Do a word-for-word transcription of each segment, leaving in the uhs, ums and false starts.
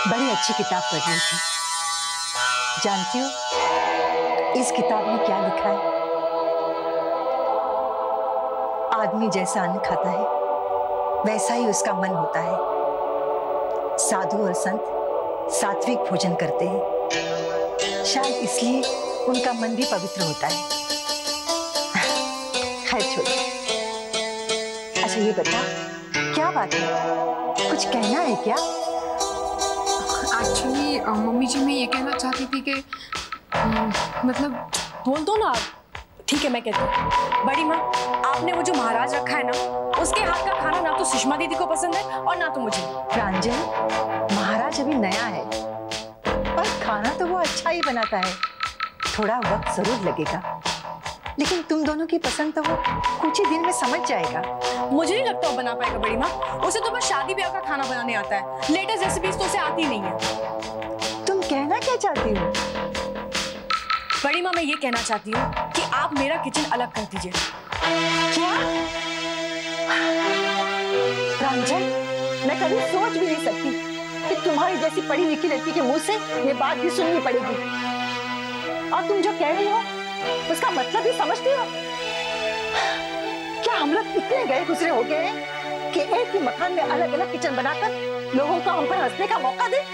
बड़ी अच्छी किताब पढ़ रही थी। जानती हो इस किताब में क्या लिखा है? आदमी जैसा अन्न खाता है वैसा ही उसका मन होता है। साधु और संत सात्विक भोजन करते हैं, शायद इसलिए उनका मन भी पवित्र होता है। खैर छोड़ो। अच्छा ये बता, क्या बात है, कुछ कहना है क्या? एक्चुअली मम्मी जी मैं ये कहना चाहती थी कि मतलब बोल दो ना आप। ठीक है मैं कहती हूँ। बड़ी माँ, आपने वो जो महाराज रखा है ना, उसके हाथ का खाना ना तो सुषमा दीदी को पसंद है और ना तो मुझे। प्रांजल, महाराज अभी नया है और खाना तो वो अच्छा ही बनाता है। थोड़ा वक्त जरूर लगेगा, लेकिन तुम दोनों की पसंद तो वो कुछ ही दिन में समझ जाएगा। मुझे नहीं लगता वो बना पाएगा बड़ी माँ। उसे तो बस शादी ब्याह का खाना बनाने आता है, लेटेस्ट रेसिपीज तो उसे आती नहीं है। तुम कहना क्या चाहती हो? बड़ी माँ मैं ये कहना चाहती हूँ कि आप मेरा किचन अलग कर दीजिए। क्या? प्रांजल, मैं कभी सोच भी नहीं सकती कि तुम्हारी जैसी पढ़ी लिखी लड़की के मुंह से ये बात भी सुननी पड़ेगी। और तुम जो कह रही हो उसका मतलब भी समझती हो? क्या हम लोग इतने गए गुजरे हो गए हैं कि एक ही मकान में अलग अलग किचन बनाकर लोगों को हम पर हंसने का मौका दे?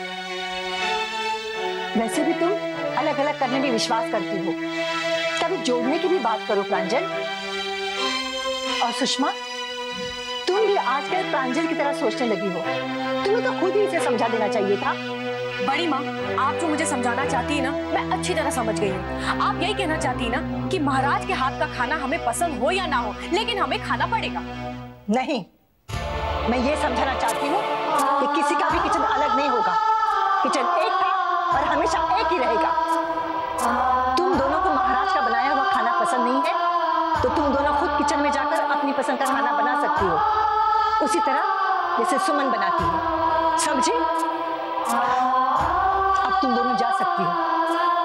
वैसे भी तुम अलग अलग करने में विश्वास करती हो, कभी जोड़ने की भी बात करो प्रांजल। और सुषमा, तुम भी आजकल प्रांजल की तरह सोचने लगी हो। तुम्हें तो खुद ही इसे समझा देना चाहिए था। बड़ी माँ, आप जो मुझे समझाना चाहती है ना, मैं अच्छी तरह समझ गई हूँ। आप यही कहना चाहती है ना कि महाराज के हाथ का खाना हमें पसंद हो या ना हो, लेकिन हमें खाना पड़ेगा। नहीं, मैं ये समझाना चाहती हूँ कि किसी का भी किचन अलग नहीं होगा। किचन एक था और हमेशा एक ही रहेगा। तुम दोनों को महाराज का बनाया हुआ खाना पसंद नहीं है तो तुम दोनों खुद किचन में जाकर अपनी पसंद का खाना बना सकती हो, उसी तरह जैसे सुमन बनाती है। समझे? अब तुम दोनों जा सकती हो।